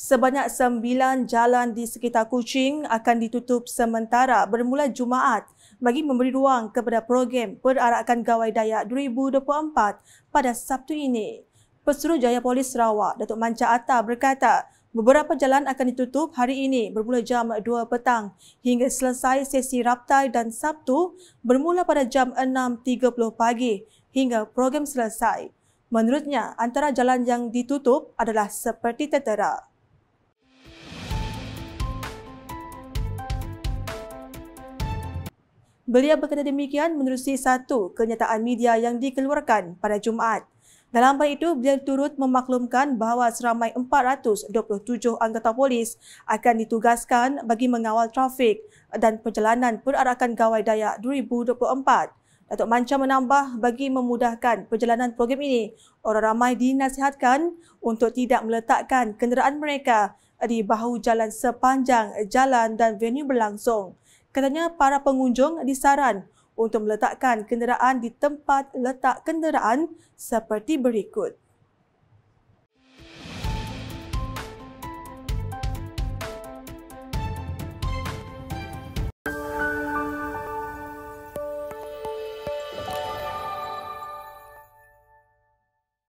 Sebanyak 9 jalan di sekitar Kuching akan ditutup sementara bermula Jumaat bagi memberi ruang kepada program Perarakan Gawai Dayak 2024 pada Sabtu ini. Pesuruhjaya Polis Sarawak, Datuk Manca Atta berkata, beberapa jalan akan ditutup hari ini bermula jam 2 petang hingga selesai sesi Raptai dan Sabtu bermula pada jam 6.30 pagi hingga program selesai. Menurutnya, antara jalan yang ditutup adalah seperti tertera. Beliau berkata demikian menerusi satu kenyataan media yang dikeluarkan pada Jumaat. Dalam hal itu, beliau turut memaklumkan bahawa seramai 427 anggota polis akan ditugaskan bagi mengawal trafik dan perjalanan Perarakan Gawai Dayak 2024. Datuk Manca menambah bagi memudahkan perjalanan program ini, orang ramai dinasihatkan untuk tidak meletakkan kenderaan mereka di bahu jalan sepanjang jalan dan venue berlangsung. Katanya para pengunjung disaran untuk meletakkan kenderaan di tempat letak kenderaan seperti berikut.